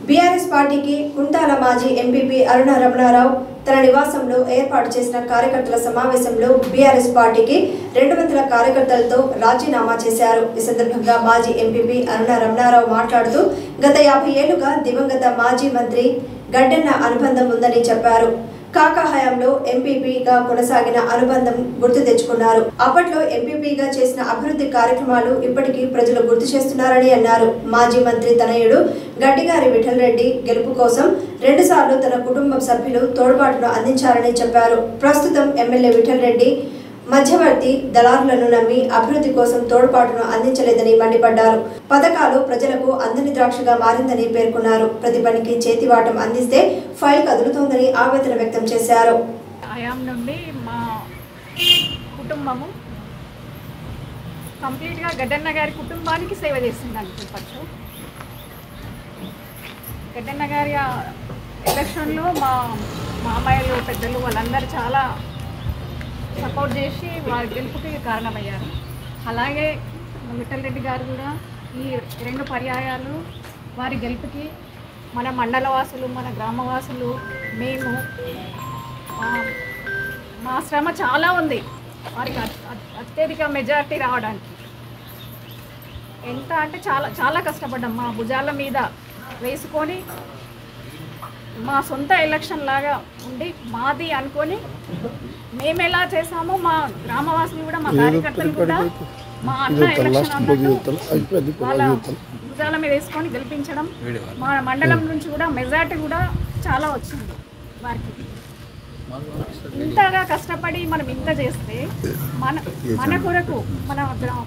BRS పార్టీకి కుంటాల మాజీ MPP అరుణ రమణారావు తన నివాసంలో ఏర్పాటు చేసిన కార్యకర్తల సమావేశంలో బీఆర్ఎస్ పార్టీకి 200 కార్యకర్తలతో రాజీనామా చేశారు. ఈ సందర్భంగా మాజీ ఎంపీపీ అరుణ రమణారావు మాట్లాడుతూ గత 50 ఏళ్లుగా దివంగత మాజీ మంత్రి గడ్డన్న అనుబంధం ఉందని చెప్పారు. కాకా హయాంలో ఎంపీపీగా కొనసాగిన అనుబంధం గుర్తు తెచ్చుకున్నారు. అప్పట్లో ఎంపీపీగా చేసిన అభివృద్ధి కార్యక్రమాలు ఇప్పటికీ ప్రజలు గుర్తు చేస్తున్నారని అన్నారు. మాజీ మంత్రి తనయుడు గడ్డిగారి విఠల్ రెడ్డి గెలుపు కోసం 2 సార్లు తన కుటుంబ సభ్యులు తోడ్పాటును అందించారని చెప్పారు. ప్రస్తుతం ఎమ్మెల్యే విఠల్ రెడ్డి మధ్యవర్తి దళారులను నమ్మి అభివృద్ధి కోసం తోడ్పాటును అందించలేదని మండిపడ్డారు. పథకాలు ప్రజలకు అందని ద్రాక్షగా మారిందని పేర్కొన్నారు. ప్రతి పనికి చేతివాటం అందిస్తే ఫైల్ కదులుతోందని ఆవేదన వ్యక్తం చేశారు. ఆయాం నుండి మా కుటుంబము కంప్లీట్గా గడ్డన్న గారి కుటుంబానికి సేవ చేసిందని చెప్పచ్చు. గడ్డన్న గారి ఎలక్షన్లో మా మామయ్యలు పెద్దలు వాళ్ళందరూ చాలా సపోర్ట్ చేసి వారి గెలుపుకి కారణమయ్యారు. అలాగే విఠల్ రెడ్డి గారు కూడా ఈ 2 పర్యాయాలు వారి గెలుపుకి మన మండలవాసులు మన గ్రామవాసులు మేము మా శ్రమ చాలా ఉంది వారికి అత్యధిక మెజారిటీ రావడానికి. ఎంత అంటే చాలా చాలా కష్టపడ్డాం. మా భుజాల మీద వేసుకొని మా సొంత ఎలక్షన్ లాగా ఉండి మాది అనుకొని మేము ఎలా చేసామో మా గ్రామవాసులు కూడా మా కార్యకర్తలు కూడా మా అన్న ఎలక్షన్ అన్నట్టు వాళ్ళ భుజాల మీద వేసుకొని గెలిపించడం. మా మండలం నుంచి కూడా మెజార్టీ కూడా చాలా వచ్చింది వారికి. ఇంతగా కష్టపడి మనం ఇంత చేస్తే మన కొరకు మన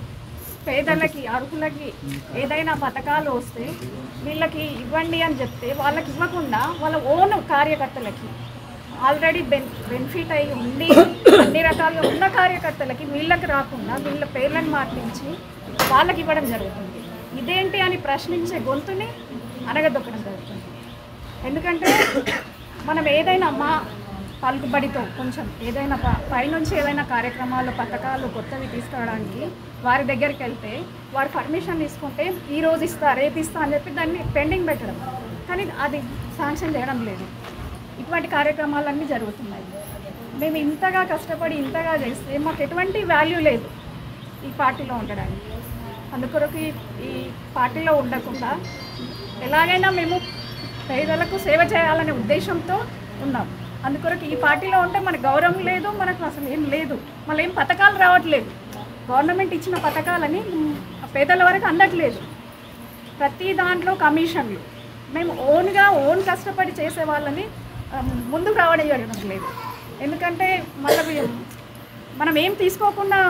పేదలకి అర్హులకి ఏదైనా పథకాలు వస్తే వీళ్ళకి ఇవ్వండి అని చెప్తే వాళ్ళకి ఇవ్వకుండా వాళ్ళ ఓన్ కార్యకర్తలకి ఆల్రెడీ బెనిఫిట్ అయ్యి ఉండి అన్ని రకాలుగా ఉన్న కార్యకర్తలకి వీళ్ళకి రాకుండా వీళ్ళ పేర్లను మార్పించి వాళ్ళకి ఇవ్వడం జరుగుతుంది. ఇదేంటి అని ప్రశ్నించే గొంతుని అనగదొక్కడం జరుగుతుంది. ఎందుకంటే మనం ఏదైనా మా పలుకుబడితో కొంచెం ఏదైనా పైనుంచి ఏదైనా కార్యక్రమాలు పథకాలు కొత్తవి తీసుకురావడానికి వారి దగ్గరికి వెళ్తే వారు పర్మిషన్ తీసుకుంటే ఈరోజు ఇస్తా రేపు ఇస్తా అని చెప్పి దాన్ని పెండింగ్ పెట్టడం, కానీ అది శాంక్షన్ చేయడం లేదు. ఇటువంటి కార్యక్రమాలన్నీ జరుగుతున్నాయి. మేము ఇంతగా కష్టపడి ఇంతగా చేస్తే మాకు ఎటువంటి వాల్యూ లేదు ఈ పార్టీలో ఉండడానికి. అందుకొరకు ఈ పార్టీలో ఉండకుండా ఎలాగైనా మేము పేదలకు సేవ చేయాలనే ఉద్దేశంతో ఉన్నాం. అందుకొరకు ఈ పార్టీలో ఉంటే మనకు గౌరవం లేదు, మనకు అసలు ఏం లేదు, మళ్ళీ ఏం పథకాలు రావట్లేదు. గవర్నమెంట్ ఇచ్చిన పథకాలని పేదల వరకు అందట్లేదు. ప్రతి దాంట్లో కమిషన్లు. మేము ఓన్ కష్టపడి చేసే వాళ్ళని ముందుకు రావడం జరగట్లేదు. ఎందుకంటే మళ్ళీ మనం ఏం తీసుకోకుండా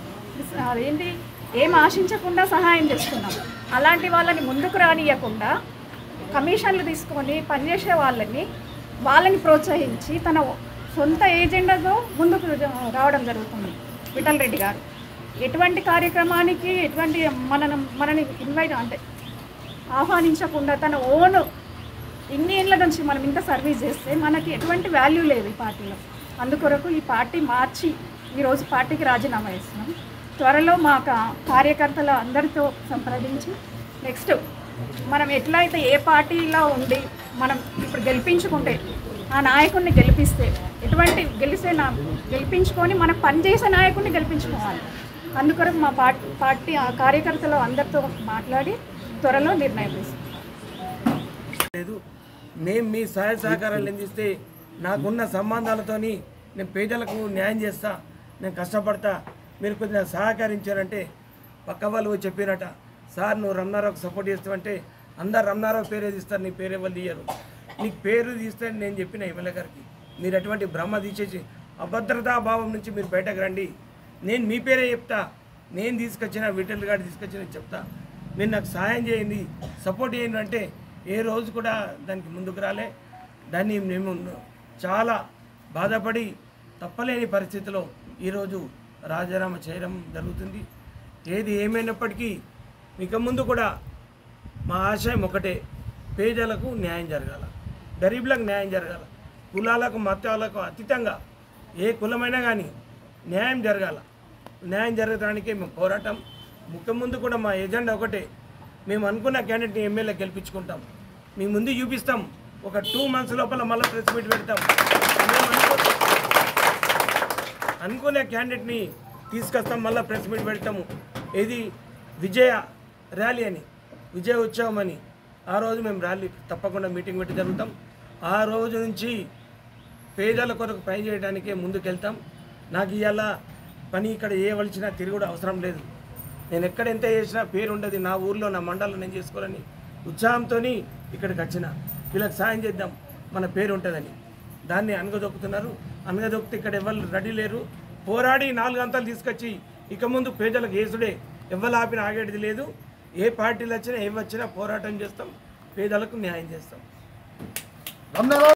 అదేంటి ఏం ఆశించకుండా సహాయం చేస్తున్నాం. అలాంటి వాళ్ళని ముందుకు రానియకుండా కమిషన్లు తీసుకొని పనిచేసే వాళ్ళని ప్రోత్సహించి తన సొంత ఏజెండాతో ముందుకు రావడం జరుగుతుంది విఠల్ రెడ్డి గారు. ఎటువంటి కార్యక్రమానికి ఎటువంటి మనని ఇన్వైట్ అంటే ఆహ్వానించకుండా తన ఓన్ ఇన్ని ఏళ్ళ నుంచి మనం ఇంత సర్వీస్ చేస్తే మనకి ఎటువంటి వాల్యూ లేదు ఈ పార్టీలో. అందుకొరకు ఈ పార్టీ మార్చి ఈరోజు పార్టీకి రాజీనామా చేస్తున్నాం. త్వరలో మా కార్యకర్తల అందరితో సంప్రదించి నెక్స్ట్ మనం ఎట్లయితే ఏ పార్టీలో ఉండి మనం ఇప్పుడు గెలిపించుకుంటే ఆ నాయకుడిని గెలిపిస్తే గెలిపించుకొని మనం పనిచేసే నాయకుడిని గెలిపించుకోవాలి. అందుకొరకు మా పార్టీ ఆ కార్యకర్తలు అందరితో మాట్లాడి త్వరలో నిర్ణయం లేదు. మేము మీ సహాయ సహకారాలు అందిస్తే నాకున్న సంబంధాలతోని నేను పేదలకు న్యాయం చేస్తా, నేను కష్టపడతా, మీరు కొద్దిగా సహకరించారంటే పక్క వాళ్ళు చెప్పినట, సార్ నువ్వు రమణారావుకి సపోర్ట్ చేస్తావంటే అందరు రమణారావు పేరే తీస్తారు, నీ పేరు ఎవరు తీయరు, నీకు పేరు తీస్తే నేను చెప్పిన ఎమ్మెల్యే గారికి మీరు అటువంటి భ్రమ తీసేసి అభద్రతా భావం నుంచి మీరు బయటకు రండి, నేను మీ పేరే చెప్తా, నేను తీసుకొచ్చిన విఠల్ గారు తీసుకొచ్చిన చెప్తా, మీరు నాకు సహాయం చేయండి సపోర్ట్ చేయండి అంటే ఏ రోజు కూడా దానికి ముందుకు రాలే. దాన్ని మేము చాలా బాధపడి తప్పలేని పరిస్థితిలో ఈరోజు రాజీనామా చేయడం జరుగుతుంది. ఏది ఏమైనప్పటికీ ఇక ముందు కూడా మా ఆశయం ఒకటే, పేదలకు న్యాయం జరగాల, గరీబులకు న్యాయం జరగాల, కులాలకు మతాలకు అతీతంగా ఏ కులమైనా కానీ న్యాయం జరగాల. న్యాయం జరగడానికే మేము పోరాటం. ముఖ్య ముందు కూడా మా ఎజెండా ఒకటే, మేము అనుకున్న క్యాండిడేట్ని ఎమ్మెల్యే గెలిపించుకుంటాం. మీ ముందు చూపిస్తాం. ఒక 2 months లోపల మళ్ళీ ప్రెస్ మీట్ పెడతాం. అనుకునే క్యాండిడేట్ని తీసుకొస్తాం, మళ్ళీ ప్రెస్ మీట్ పెడతాము. ఇది విజయ ర్యాలీ అని, విజయ ఉత్సవం అని. ఆ రోజు మేము ర్యాలీ తప్పకుండా మీటింగ్ పెట్టి జరుగుతాం. ఆ రోజు నుంచి పేదల కొరకు పని చేయడానికే ముందుకెళ్తాం. నాకు ఇవాళ పని ఇక్కడ చేయవలసిన తిరుగుడు అవసరం లేదు. నేను ఎక్కడ ఎంత చేసినా పేరు ఉండదు. నా ఊర్లో నా మండలంలో నేను చేసుకోవాలని ఉత్సాహంతో ఇక్కడికి వచ్చిన. వీళ్ళకి సాయం చేద్దాం, మన పేరు ఉంటుందని. దాన్ని అనగదొక్కుతున్నారు. అనగదొక్కితే ఇక్కడ ఎవరు రెడీ లేరు. పోరాడి 4 గంటలు తీసుకొచ్చి ఇక ముందు పేదలకు ఏసుడే. ఎవరు ఆపిన ఆగేటిది లేదు. ఏ పార్టీలు వచ్చినా ఏమి వచ్చినా పోరాటం చేస్తాం, పేదలకు న్యాయం చేస్తాం.